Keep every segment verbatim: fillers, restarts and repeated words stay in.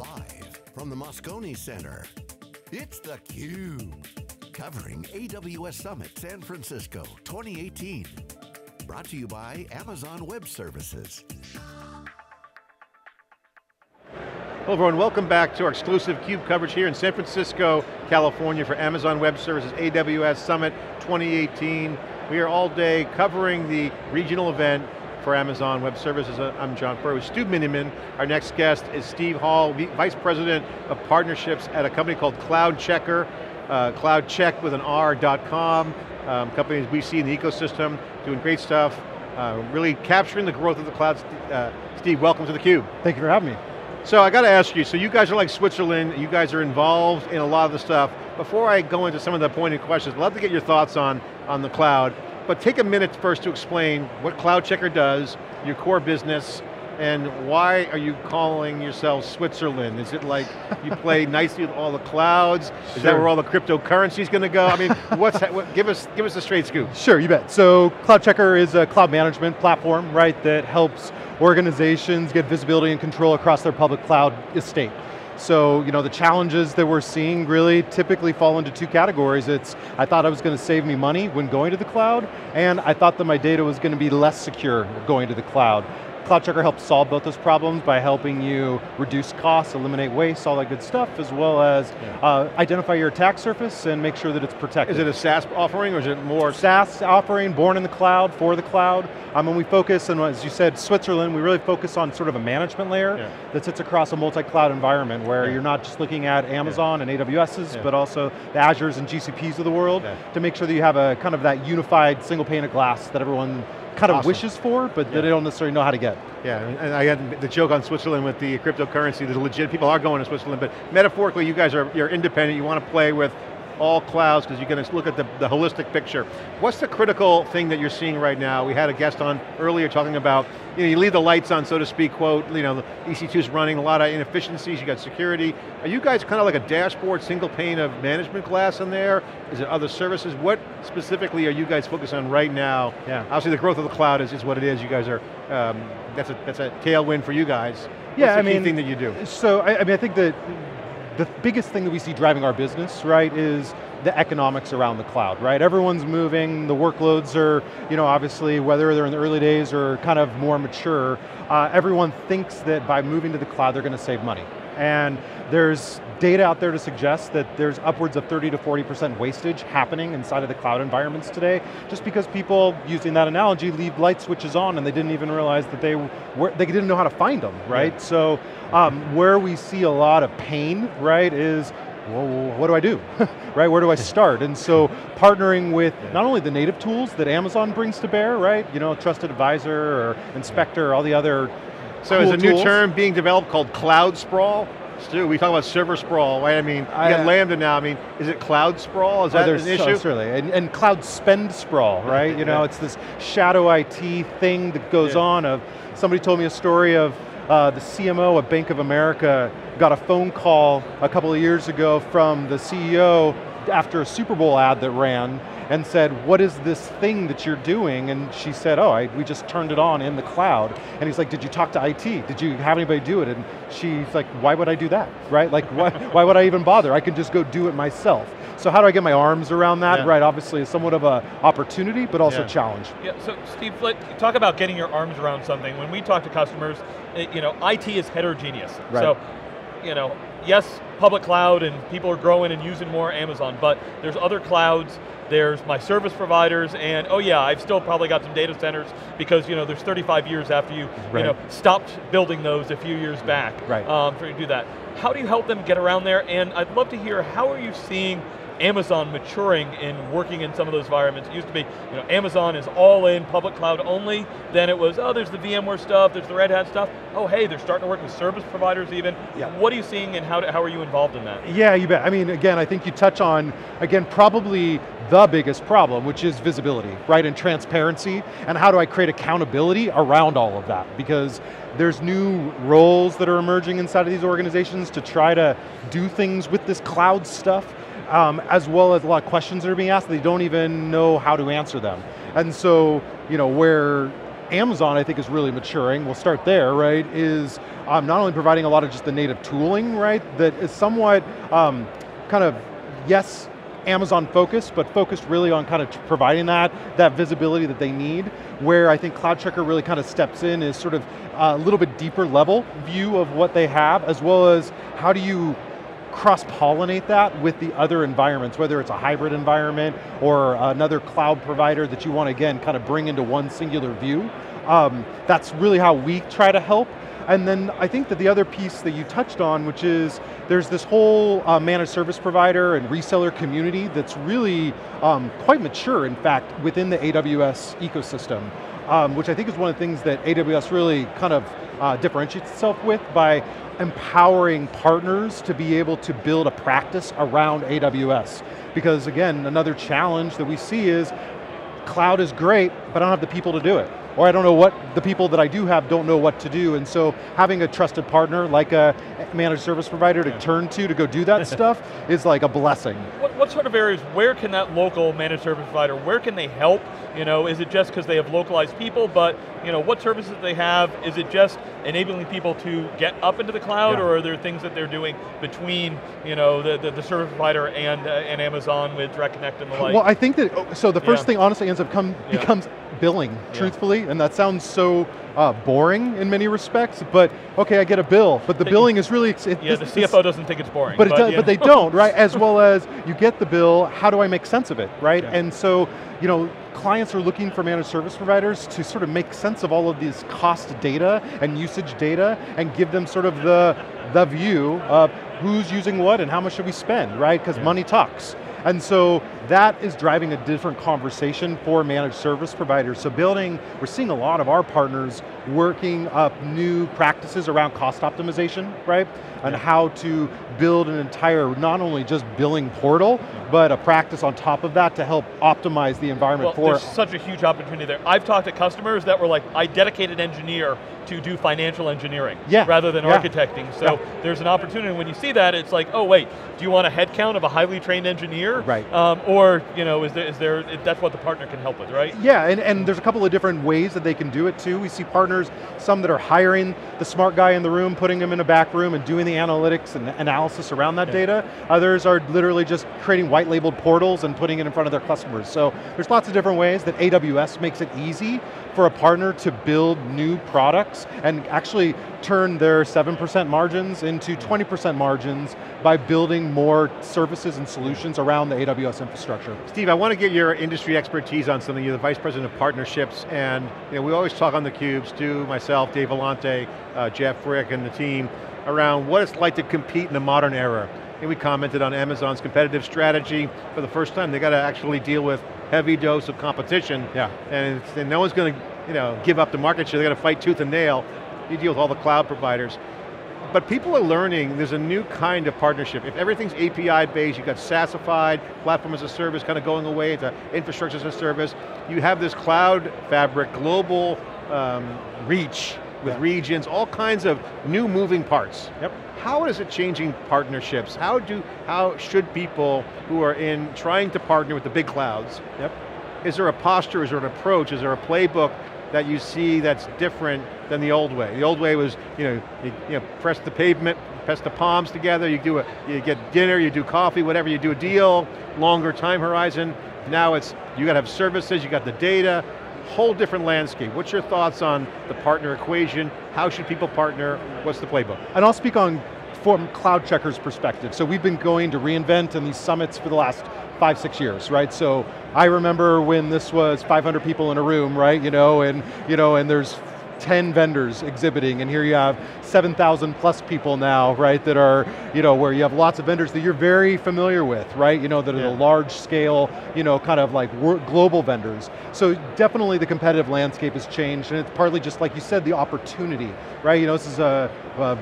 Live from the Moscone Center, it's theCUBE, covering A W S Summit San Francisco twenty eighteen. Brought to you by Amazon Web Services. Hello everyone, welcome back to our exclusive CUBE coverage here in San Francisco, California for Amazon Web Services A W S Summit twenty eighteen. We are all day covering the regional event for Amazon Web Services. I'm John Furrier with Stu Miniman. Our next guest is Steve Hall, Vice President of Partnerships at a company called CloudCheckr, uh, CloudCheck with an R dot com. Um, companies we see in the ecosystem doing great stuff, uh, really capturing the growth of the cloud. Uh, Steve, welcome to theCUBE. Thank you for having me. So I got to ask you, so you guys are like Switzerland, you guys are involved in a lot of the stuff. Before I go into some of the pointed questions, I'd love to get your thoughts on, on the cloud, but take a minute first to explain what CloudCheckr does, your core business, and why are you calling yourself Switzerland? Is it like you play nicely with all the clouds? Is Sure. that where all the cryptocurrency is going to go? I mean, what's that, what, give us give us the straight scoop. Sure, you bet. So CloudCheckr is a cloud management platform, right, that helps organizations get visibility and control across their public cloud estate. So, you know, the challenges that we're seeing really typically fall into two categories. It's, I thought I was going to save me money when going to the cloud, and I thought that my data was going to be less secure going to the cloud. CloudCheckr helps solve both those problems by helping you reduce costs, eliminate waste, all that good stuff, as well as Yeah. uh, identify your attack surface and make sure that it's protected. Is it a SaaS offering or is it more? SaaS offering, born in the cloud, for the cloud. Um, and we focus, and as you said, Switzerland, we really focus on sort of a management layer Yeah. that sits across a multi-cloud environment where Yeah. you're not just looking at Amazon Yeah. and A W S's, Yeah. but also the Azures and G C Ps of the world Yeah. to make sure that you have a kind of that unified single pane of glass that everyone kind of Awesome. wishes for, but Yeah. that they don't necessarily know how to get. Yeah, and I had the joke on Switzerland with the cryptocurrency, the legit, people are going to Switzerland, but metaphorically you guys are, you're independent, you want to play with all clouds because you're going to look at the, the holistic picture. What's the critical thing that you're seeing right now? We had a guest on earlier talking about, you know, you leave the lights on, so to speak, quote, you know, the E C two is running, a lot of inefficiencies, you got security. Are you guys kind of like a dashboard, single pane of management glass in there? Is it other services? What specifically are you guys focused on right now? Yeah. Obviously the growth of the cloud is, is what it is. You guys are, um, that's, a, that's a tailwind for you guys. Yeah, What's the I key mean, thing that you do? So, I, I mean, I think that the biggest thing that we see driving our business, right, is the economics around the cloud, right? Everyone's moving, the workloads are, you know, obviously, whether they're in the early days or kind of more mature, uh, everyone thinks that by moving to the cloud, they're going to save money. And there's data out there to suggest that there's upwards of thirty to forty percent wastage happening inside of the cloud environments today, just because people, using that analogy, leave light switches on and they didn't even realize that they were, they didn't know how to find them, right? Yeah. So um, where we see a lot of pain, right, is, well, what do I do, right? Where do I start? And so partnering with Yeah. not only the native tools that Amazon brings to bear, right? You know, Trusted Advisor or Inspector, all the other So cool is a new tools. term being developed called cloud sprawl? Stu, we talk about server sprawl, right? I mean, you I- got Lambda now, I mean, is it cloud sprawl? Is Oh, that there's an so- issue? certainly, and, and cloud spend sprawl, right? You know, Yeah. it's this shadow I T thing that goes Yeah. on of, somebody told me a story of uh, the C M O of Bank of America got a phone call a couple of years ago from the C E O after a Super Bowl ad that ran and said, what is this thing that you're doing? And she said, oh, I, we just turned it on in the cloud. And he's like, did you talk to I T? Did you have anybody do it? And she's like, why would I do that, right? Like, why, why would I even bother? I can just go do it myself. So how do I get my arms around that? Yeah. Right, obviously it's somewhat of a opportunity, but also Yeah. challenge. Yeah, so Steve, let, talk about getting your arms around something. When we talk to customers, it, you know, I T is heterogeneous. Right. So, you know, yes, public cloud and people are growing and using more Amazon, but there's other clouds, there's my service providers, and oh yeah, I've still probably got some data centers because, you know, there's thirty-five years after you, Right. you know, stopped building those a few years back Right. um, for you to do that. How do you help them get around there? And I'd love to hear, how are you seeing Amazon maturing and working in some of those environments? It used to be, you know, Amazon is all in public cloud only, then it was, oh, there's the VMware stuff, there's the Red Hat stuff, oh hey, they're starting to work with service providers even. Yeah. What are you seeing and how, do, how are you involved in that? Yeah, you bet. I mean, again, I think you touch on, again, probably the biggest problem, which is visibility, right, and transparency, and how do I create accountability around all of that? Because there's new roles that are emerging inside of these organizations to try to do things with this cloud stuff, um, as well as a lot of questions that are being asked, they don't even know how to answer them. And so, you know, where Amazon, I think, is really maturing, we'll start there, right, is um, not only providing a lot of just the native tooling, right, that is somewhat um, kind of, yes, Amazon focused, but focused really on kind of providing that, that visibility that they need. Where I think CloudCheckr really kind of steps in is sort of a little bit deeper level view of what they have, as well as how do you cross-pollinate that with the other environments, whether it's a hybrid environment or another cloud provider that you want to, again, kind of bring into one singular view. Um, that's really how we try to help. And then I think that the other piece that you touched on, which is there's this whole uh, managed service provider and reseller community that's really um, quite mature, in fact, within the A W S ecosystem, um, which I think is one of the things that A W S really kind of uh, differentiates itself with by empowering partners to be able to build a practice around A W S. Because again, another challenge that we see is cloud is great, but I don't have the people to do it. Or I don't know what, the people that I do have don't know what to do, and so having a trusted partner like a managed service provider to yeah. turn to to go do that stuff is like a blessing. What, what sort of areas, where can that local managed service provider, where can they help? You know, is it just because they have localized people, but you know, what services they have? Is it just enabling people to get up into the cloud, yeah. or are there things that they're doing between you know, the, the, the service provider and, uh, and Amazon with Direct Connect and the like? Well, I think that, so the first yeah. thing honestly ends up come, yeah. becomes billing, yeah. truthfully, and that sounds so uh, boring in many respects, but okay, I get a bill, but the billing is really... It, yeah, this, the C F O this, doesn't think it's boring. But, but, it does, yeah. but they don't, right? As well as you get the bill, how do I make sense of it, right? Yeah. And so, you know, clients are looking for managed service providers to sort of make sense of all of these cost data and usage data and give them sort of the, the view of who's using what and how much should we spend, right? Because yeah. money talks. And so that is driving a different conversation for managed service providers. So building, we're seeing a lot of our partners working up new practices around cost optimization, right? And yeah. how to build an entire, not only just billing portal, but a practice on top of that to help optimize the environment well, for- there's such a huge opportunity there. I've talked to customers that were like, I dedicated engineer to do financial engineering yeah. rather than yeah. architecting. So yeah. there's an opportunity when you see that, it's like, oh wait, do you want a headcount of a highly trained engineer? Right. Um, or, you know, is there, is there, that's what the partner can help with, right? Yeah, and, and there's a couple of different ways that they can do it too. We see partners, some that are hiring the smart guy in the room, putting him in a back room and doing the analytics and analysis around that yeah. data. Others are literally just creating white labeled portals and putting it in front of their customers. So there's lots of different ways that A W S makes it easy for a partner to build new products and actually turn their seven percent margins into twenty percent margins by building more services and solutions around the A W S infrastructure. Steve, I want to get your industry expertise on something. You're the Vice President of Partnerships, and you know, we always talk on theCUBE, Stu, myself, Dave Vellante, uh, Jeff Frick, and the team, around what it's like to compete in the modern era. And we commented on Amazon's competitive strategy for the first time. They got to actually deal with heavy dose of competition. Yeah. And, it's, and no one's going to you know, give up the market share. They got to fight tooth and nail. You deal with all the cloud providers. But people are learning there's a new kind of partnership. If everything's A P I based, you've got SaaSified, platform as a service kind of going away into infrastructure as a service. You have this cloud fabric, global um, reach with yeah. regions, all kinds of new moving parts. Yep. How is it changing partnerships? How do, how should people who are in trying to partner with the big clouds, yep. is there a posture, is there an approach, is there a playbook that you see that's different than the old way? The old way was, you know, you, you know, press the pavement, press the palms together, you do a, you get dinner, you do coffee, whatever, you do a deal, longer time horizon. Now it's, you got to have services, you got the data, whole different landscape. What's your thoughts on the partner equation? How should people partner? What's the playbook? And I'll speak on from CloudCheckr's perspective. So we've been going to reInvent and these summits for the last five, six years, right? So I remember when this was five hundred people in a room, right? You know, and you know, and there's ten vendors exhibiting, and here you have seven thousand plus people now, right, that are, you know, where you have lots of vendors that you're very familiar with, right? You know, that are yeah. the large scale, you know, kind of like global vendors. So definitely the competitive landscape has changed, and it's partly just like you said, the opportunity, right? You know, this is a, a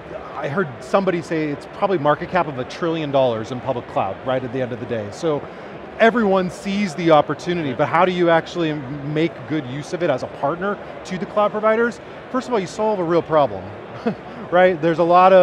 I heard somebody say it's probably market cap of a trillion dollars in public cloud, right, at the end of the day. So everyone sees the opportunity, but how do you actually make good use of it as a partner to the cloud providers? First of all, you solve a real problem, right? There's a lot of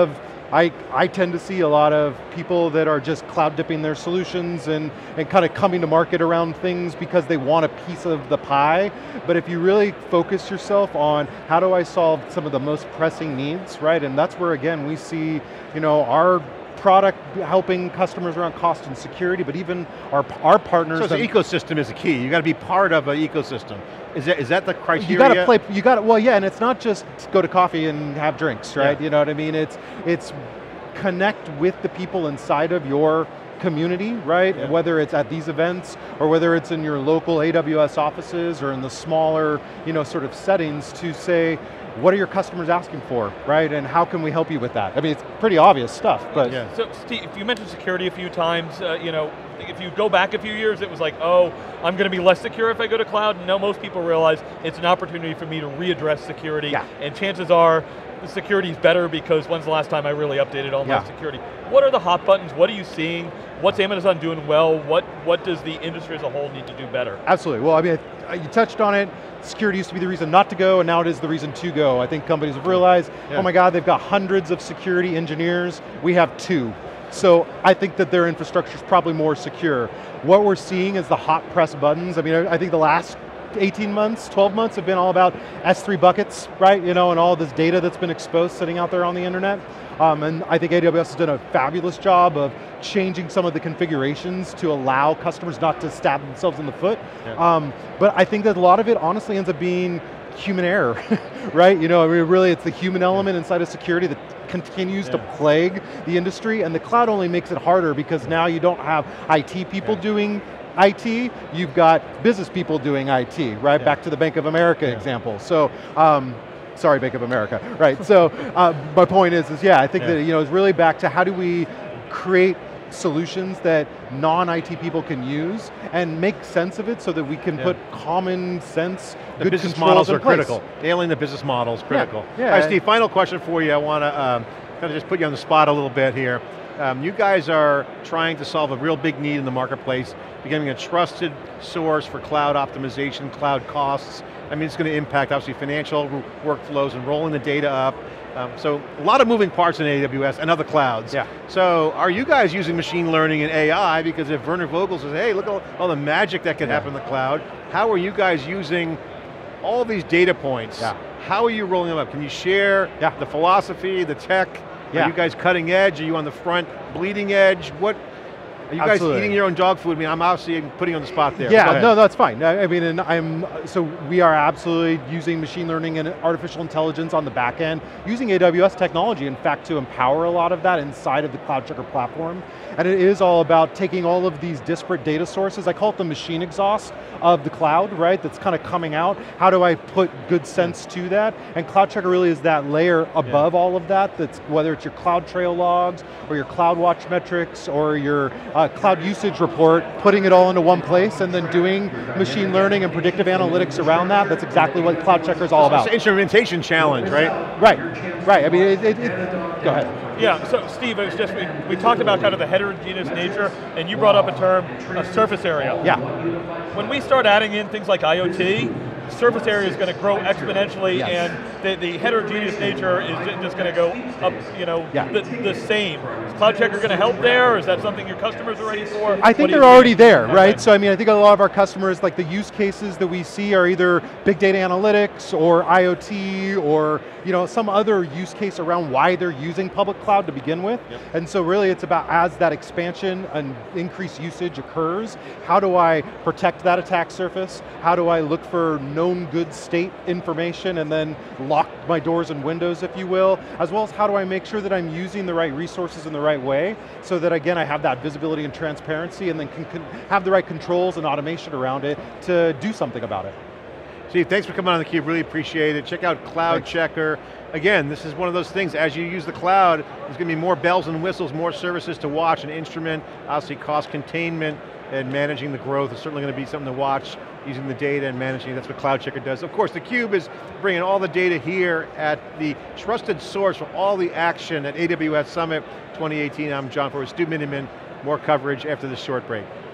I, I tend to see a lot of people that are just cloud dipping their solutions and, and kind of coming to market around things because they want a piece of the pie. But if you really focus yourself on how do I solve some of the most pressing needs, right? And that's where, again, we see you know, our product helping customers around cost and security, but even our, our partners. So the ecosystem is the key. You got to be part of an ecosystem. Is that, is that the criteria? You got to play, you got to, well yeah, and it's not just go to coffee and have drinks, right? Yeah. You know what I mean? It's, it's connect with the people inside of your community, right? Yeah. Whether it's at these events or whether it's in your local A W S offices or in the smaller, you know, sort of settings to say, what are your customers asking for, right? And how can we help you with that? I mean, it's pretty obvious stuff, but. Yeah. So Steve, you mentioned security a few times, uh, you know, if you go back a few years, it was like, oh, I'm going to be less secure if I go to cloud. No, most people realize it's an opportunity for me to readdress security, yeah. and chances are, the security is better because when's the last time I really updated all yeah. my security? What are the hot buttons? What are you seeing? What's Amazon doing well? What, what does the industry as a whole need to do better? Absolutely, well, I mean, you touched on it. Security used to be the reason not to go, and now it is the reason to go. I think companies have realized, yeah. oh my God, they've got hundreds of security engineers. We have two. So I think that their infrastructure is probably more secure. What we're seeing is the hot press buttons. I mean, I think the last eighteen months, twelve months have been all about S three buckets, right? You know, and all this data that's been exposed sitting out there on the internet. Um, and I think A W S has done a fabulous job of changing some of the configurations to allow customers not to stab themselves in the foot. Yeah. Um, but I think that a lot of it honestly ends up being human error, right? You know, I mean, really it's the human element yeah. inside of security that continues yeah. to plague the industry, and the cloud only makes it harder because now you don't have I T people yeah. doing I T, you've got business people doing I T, right? Yeah. Back to the Bank of America yeah. example. So, um, sorry Bank of America, right? So, uh, my point is, is yeah, I think yeah. that you know, it's really back to how do we create solutions that non-I T people can use and make sense of it so that we can yeah. put common sense, the good business controls models in are place. critical. Nailing the business model is critical. Yeah. Yeah. All right, Steve, final question for you. I want to um, kind of just put you on the spot a little bit here. Um, you guys are trying to solve a real big need in the marketplace, becoming a trusted source for cloud optimization, cloud costs. I mean, it's going to impact obviously financial workflows and rolling the data up. Um, so a lot of moving parts in A W S and other clouds. Yeah. So are you guys using machine learning and A I? Because if Werner Vogel says, hey, look at all, all the magic that could yeah. happen in the cloud, how are you guys using all these data points? Yeah. How are you rolling them up? Can you share yeah. the philosophy, the tech? Yeah. Are you guys cutting edge? Are you on the front bleeding edge? What? Are you Absolutely. guys eating your own dog food? I mean, I'm obviously putting you on the spot there. Yeah, no, that's fine. I, I mean, and I'm, so we are absolutely using machine learning and artificial intelligence on the back end, using A W S technology, in fact, to empower a lot of that inside of the CloudCheckr platform. And it is all about taking all of these disparate data sources, I call it the machine exhaust of the cloud, right, that's kind of coming out. How do I put good sense to that? And CloudCheckr really is that layer above yeah. all of that, that's whether it's your CloudTrail logs, or your CloudWatch metrics, or your uh, cloud usage report, putting it all into one place, and then doing machine learning and predictive analytics around that. That's exactly what CloudCheckr is all about. It's an instrumentation challenge, right? Right, right. I mean, it, it, it, go ahead. Yeah, so Steve, it was just, we, we talked about kind of the heterogeneous nature, and you brought up a term, a surface area. Yeah. When we start adding in things like I O T, surface area is going to grow exponentially, yes. and the, the heterogeneous nature is just going to go up, you know, yeah. the, the same. Is CloudCheckr going to help there, or is that something your customers are ready for? I think they're already there, okay. right? So I mean, I think a lot of our customers, like the use cases that we see are either big data analytics, or I O T, or you know, some other use case around why they're using public cloud to begin with. Yep. And so really it's about, as that expansion and increased usage occurs, how do I protect that attack surface? How do I look for known good state information and then lock my doors and windows, if you will, as well as how do I make sure that I'm using the right resources in the right way, so that again, I have that visibility and transparency, and then can, can have the right controls and automation around it to do something about it. Steve, thanks for coming on theCUBE, really appreciate it. Check out CloudCheckr. Again, this is one of those things, as you use the cloud, there's going to be more bells and whistles, more services to watch and instrument, obviously cost containment and managing the growth is certainly going to be something to watch, using the data and managing, that's what CloudCheckr does. Of course, theCUBE is bringing all the data here at the trusted source for all the action at A W S Summit twenty eighteen. I'm John Furrier, Stu Miniman, more coverage after this short break.